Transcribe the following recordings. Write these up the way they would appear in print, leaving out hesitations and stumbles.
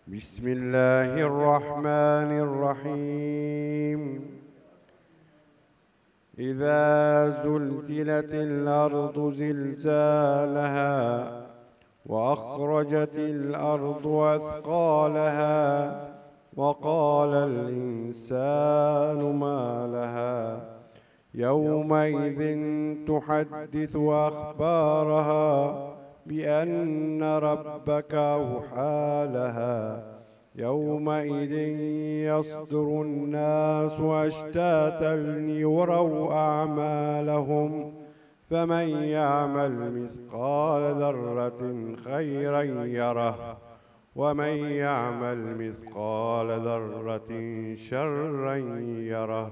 بسم الله الرحمن الرحيم. إذا زلزلت الأرض زلزالها وأخرجت الأرض أثقالها وقال الإنسان ما لها يومئذ تحدث أخبارها بأن ربك أوحى لها يومئذ يصدر الناس أشتاتا ليروا أعمالهم فمن يعمل مثقال ذرة خيرا يره ومن يعمل مثقال ذرة شرا يره.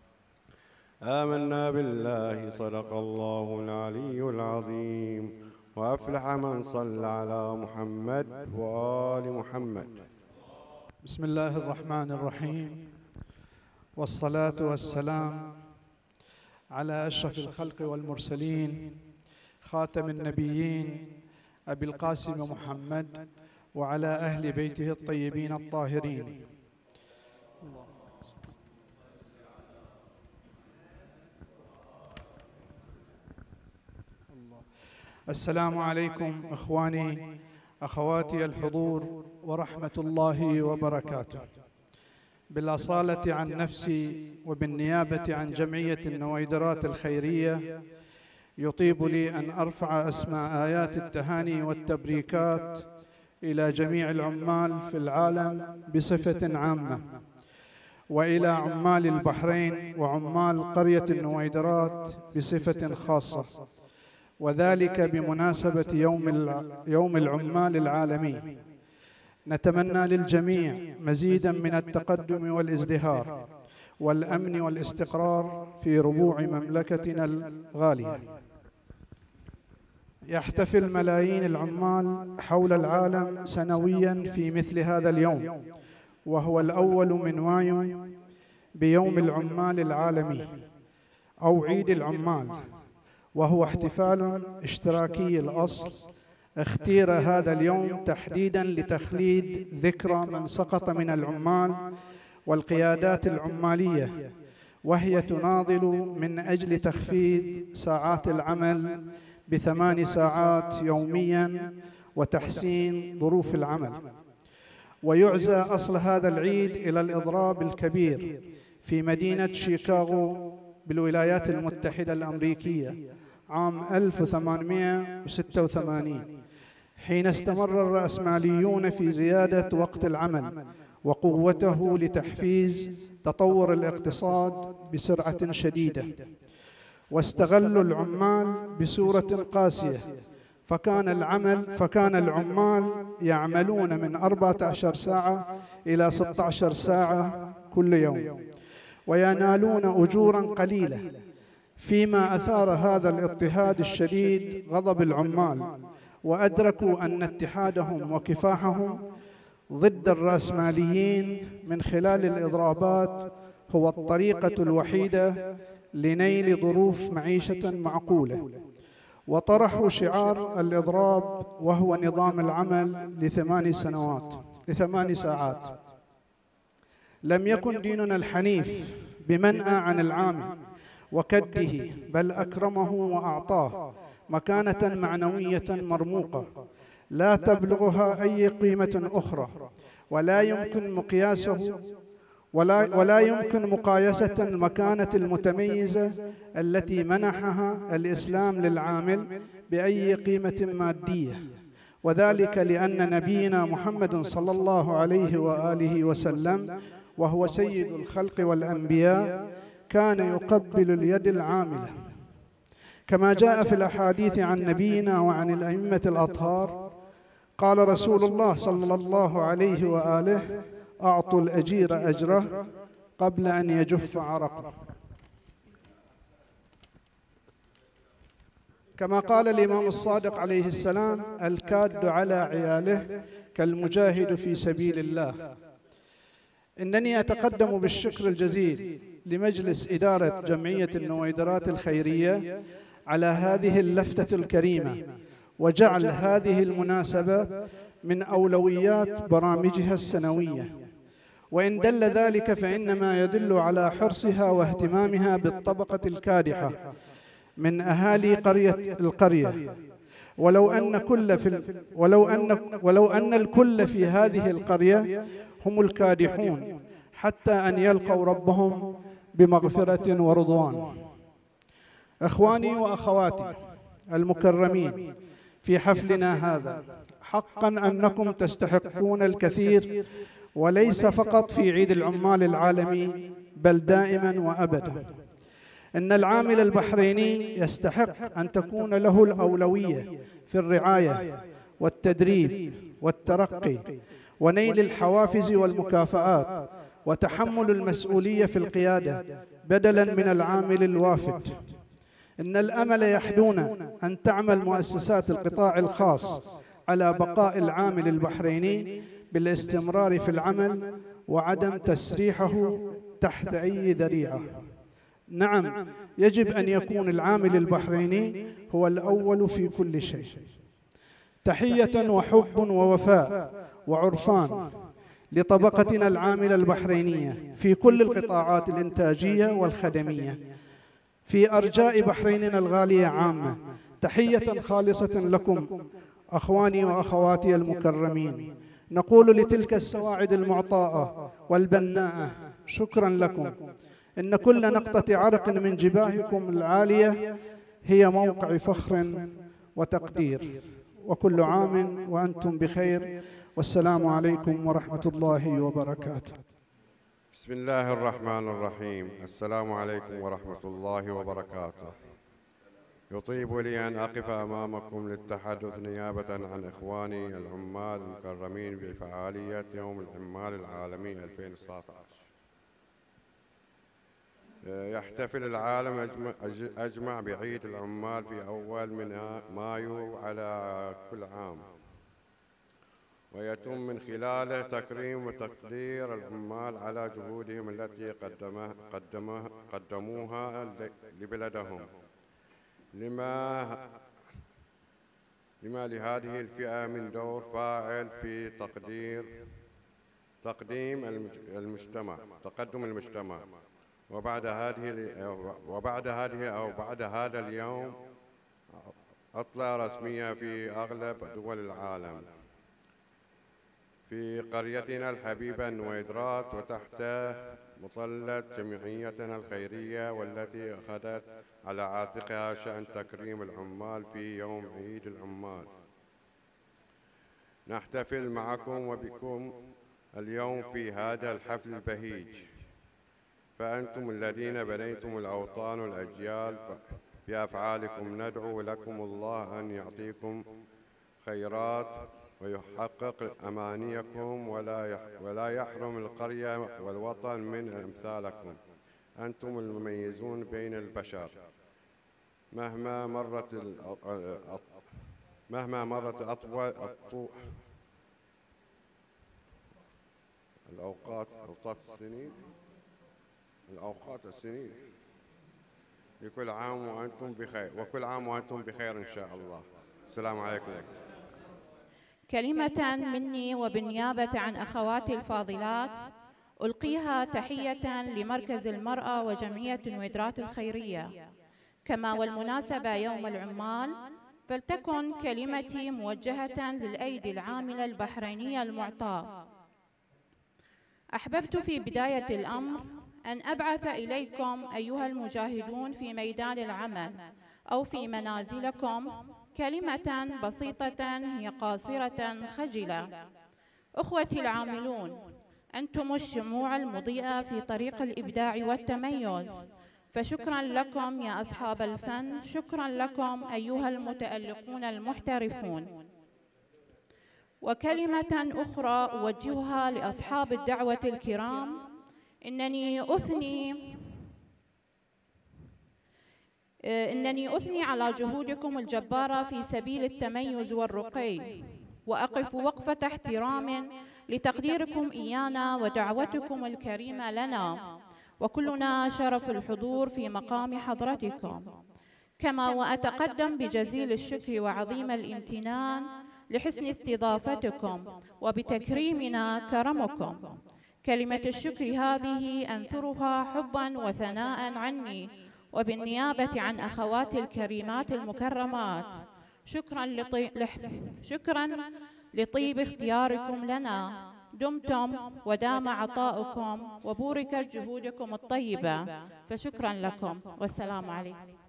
آمنا بالله صدق الله العلي العظيم وأفلح من صلى على محمد وآل محمد. بسم الله الرحمن الرحيم، والصلاة والسلام على أشرف الخلق والمرسلين خاتم النبيين أبي القاسم محمد وعلى أهل بيته الطيبين الطاهرين. السلام عليكم إخواني أخواتي الحضور ورحمة الله وبركاته. بالأصالة عن نفسي وبالنيابة عن جمعية النويدرات الخيرية يطيب لي أن أرفع أسماء آيات التهاني والتبريكات إلى جميع العمال في العالم بصفة عامة، وإلى عمال البحرين وعمال قرية النويدرات بصفة خاصة، وذلك بمناسبة يوم العمال العالمي. نتمنى للجميع مزيدا من التقدم والازدهار والأمن والاستقرار في ربوع مملكتنا الغالية. يحتفل ملايين العمال حول العالم سنويا في مثل هذا اليوم، وهو الأول من مايو بيوم العمال العالمي أو عيد العمال، وهو احتفال اشتراكي الأصل. اختير هذا اليوم تحديداً لتخليد ذكرى من سقط من العمال والقيادات العمالية، وهي تناضل من أجل تخفيض ساعات العمل ب8 ساعات يومياً وتحسين ظروف العمل. ويعزى أصل هذا العيد إلى الإضراب الكبير في مدينة شيكاغو بالولايات المتحدة الأمريكية عام 1886، حين استمر الرأسماليون في زيادة وقت العمل وقوته لتحفيز تطور الاقتصاد بسرعة شديدة، واستغلوا العمال بصورة قاسية، فكان العمال يعملون من 14 ساعة إلى 16 ساعة كل يوم وينالون أجورا قليلة، فيما أثار هذا الاضطهاد الشديد غضب العمال، وأدركوا أن اتحادهم وكفاحهم ضد الرأسماليين من خلال الإضرابات هو الطريقة الوحيدة لنيل ظروف معيشة معقولة، وطرحوا شعار الإضراب وهو نظام العمل ل8 ساعات. لم يكن ديننا الحنيف بمنأى عن العامل وكده، بل أكرمه وأعطاه مكانة معنوية مرموقة لا تبلغها أي قيمة أخرى، ولا يمكن مقايسة المكانة المتميزة التي منحها الإسلام للعامل بأي قيمة مادية، وذلك لأن نبينا محمد صلى الله عليه وآله وسلم وهو سيد الخلق والأنبياء كان يقبل اليد العاملة، كما جاء في الأحاديث عن نبينا وعن الأئمة الأطهار. قال رسول الله صلى الله عليه وآله: أعطوا الأجير أجره قبل أن يجف عرقه. كما قال الإمام الصادق عليه السلام: الكاد على عياله كالمجاهد في سبيل الله. إنني أتقدم بالشكر الجزيل لمجلس إدارة جمعية النويدرات الخيرية على هذه اللفتة الكريمة، وجعل هذه المناسبة من أولويات برامجها السنوية. وإن دل ذلك فإنما يدل على حرصها واهتمامها بالطبقة الكادحة من أهالي القرية، ولو أن الكل في هذه القرية هم الكادحون حتى أن يلقوا ربهم بمغفرة ورضوان. إخواني وأخواتي المكرمين في حفلنا هذا، حقا أنكم تستحقون الكثير، وليس فقط في عيد العمال العالمي بل دائما وأبدا. إن العامل البحريني يستحق أن تكون له الأولوية في الرعاية والتدريب والترقي ونيل الحوافز والمكافآت وتحمل المسؤولية في القيادة بدلا من العامل الوافد. إن الأمل يحدون أن تعمل مؤسسات القطاع الخاص على بقاء العامل البحريني بالاستمرار في العمل وعدم تسريحه تحت أي ذريعة. نعم، يجب أن يكون العامل البحريني هو الأول في كل شيء. تحية وحب ووفاء وعرفان لطبقتنا العاملة البحرينية في كل القطاعات الإنتاجية والخدمية في أرجاء بحريننا الغالية عامة. تحية خالصة لكم أخواني وأخواتي المكرمين. نقول لتلك السواعد المعطاءة والبناءة شكرا لكم. إن كل نقطة عرق من جباهكم العالية هي موقع فخر وتقدير. وكل عام وأنتم بخير، والسلام عليكم ورحمة الله وبركاته. بسم الله الرحمن الرحيم. السلام عليكم ورحمة الله وبركاته. يطيب لي أن أقف أمامكم للتحدث نيابة عن إخواني العمال المكرمين بفعالية يوم العمال العالمي 2019. يحتفل العالم أجمع بعيد العمال في أول من مايو على كل عام، ويتم من خلاله تكريم وتقدير العمال على جهودهم التي قدموها لبلدهم. لما لهذه الفئة من دور فاعل في تقدم المجتمع. وبعد هذا اليوم عطلة رسمية في أغلب دول العالم. في قريتنا الحبيبة النويدرات وتحت مظلة جمعيتنا الخيرية، والتي أخذت على عاتقها شأن تكريم العمال في يوم عيد العمال، نحتفل معكم وبكم اليوم في هذا الحفل البهيج. فأنتم الذين بنيتم الأوطان والأجيال، بأفعالكم ندعو لكم الله أن يعطيكم خيرات ويحقق أمانيكم، ولا يحرم القرية والوطن من أمثالكم. أنتم المميزون بين البشر. مهما مرت الأوقات السنين. لكل عام وأنتم بخير، وكل عام وأنتم بخير إن شاء الله. السلام عليكم. كلمة مني وبالنيابة عن أخواتي الفاضلات ألقيها تحية لمركز المرأة وجمعية النويدرات الخيرية. كما والمناسبة يوم العمال، فلتكن كلمتي موجهة للأيدي العاملة البحرينية المعطاة. أحببت في بداية الأمر أن أبعث إليكم أيها المجاهدون في ميدان العمل أو في منازلكم كلمة بسيطة هي قاصرة خجلة. أخوتي العاملون، أنتم الشموع المضيئة في طريق الإبداع والتميز، فشكرا لكم يا أصحاب الفن، شكرا لكم أيها المتألقون المحترفون. وكلمة أخرى أوجهها لأصحاب الدعوة الكرام، إنني أثني على جهودكم الجبارة في سبيل التميز والرقي، وأقف وقفة احترام لتقديركم إيانا ودعوتكم الكريمة لنا، وكلنا شرف الحضور في مقام حضرتكم. كما وأتقدم بجزيل الشكر وعظيم الامتنان لحسن استضافتكم وبتكريمنا كرمكم. كلمة الشكر هذه أنثرها حبا وثناء عني وبالنيابة عن أخواتي الكريمات المكرمات. شكرا لطيب اختياركم لنا. دمتم ودام عطاؤكم وبوركت جهودكم الطيبة، فشكرا لكم والسلام عليكم.